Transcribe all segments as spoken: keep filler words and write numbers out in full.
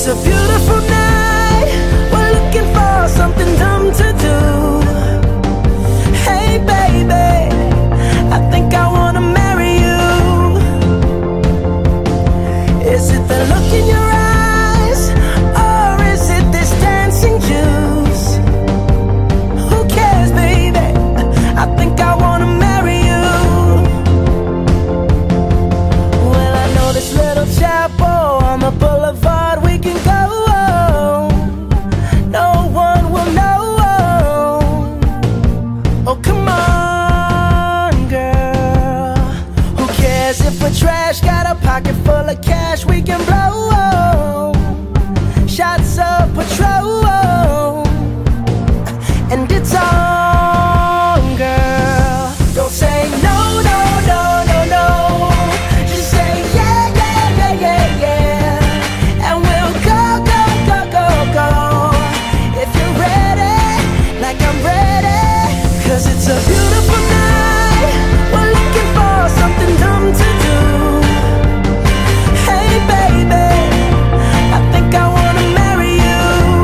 a beautiful night. We're looking for something dumb to do. Hey baby, I think I wanna marry you. Is it the look in your eyes, or is it this dancing juice? Who cares, baby? I think I wanna marry you. Well, I know this little chapel on the boulevard we can go. No one will know. Oh, come on, girl. Who cares if we're trash? Got a pocket full of cash we can blow. Shots of Patrol, and it's on, girl. Don't say no, no, no, no, no. Just say yeah, yeah, yeah, yeah, yeah. And we'll go, go, go, go, go. If you're ready, like I'm ready. Cause it's a beautiful night. We're looking for something dumb to do. Hey baby, I think I wanna marry you.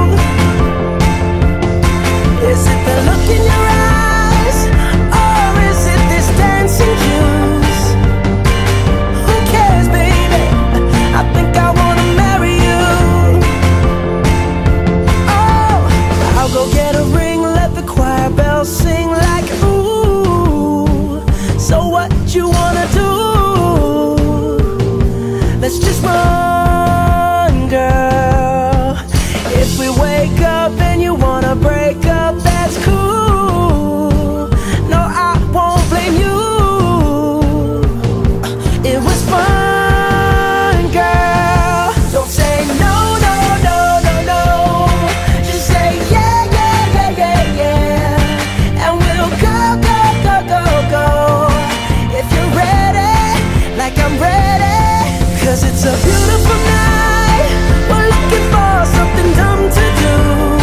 Is it the look in your eyes, or is it this dancing juice? Who cares, baby? I think I wanna marry you. Oh, I'll go get a ring, let the choir bells sing like ooh. So what you wanna do? Let's just run, girl. If we wake up and you wanna break up, that's cool. No, I won't blame you. It was fun, girl. Don't say no, no, no, no, no. Just say yeah, yeah, yeah, yeah, yeah. And we'll go, go, go, go, go. If you're ready, like I'm ready. Cause it's a beautiful night. We're looking for something dumb to do.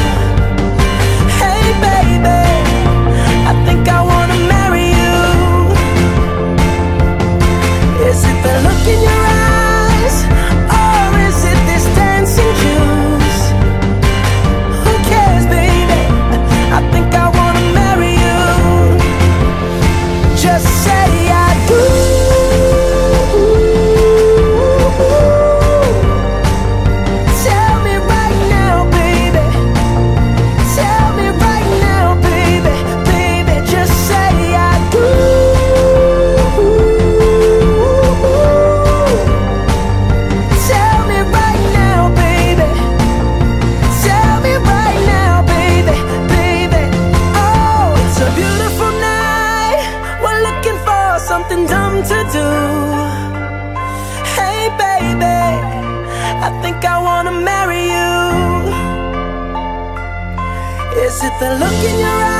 Hey baby, I think I wanna marry you. Is it the look in your eyes, or is it this dancing juice? Who cares, baby? I think I wanna marry you. Just say I do. Tell me right now, baby. Tell me right now, baby. Baby, just say I do. Tell me right now, baby. Tell me right now, baby. Baby, oh, it's a beautiful night. We're looking for something dumb to do. Hey baby, I think I wanna marry you. Is it the look in your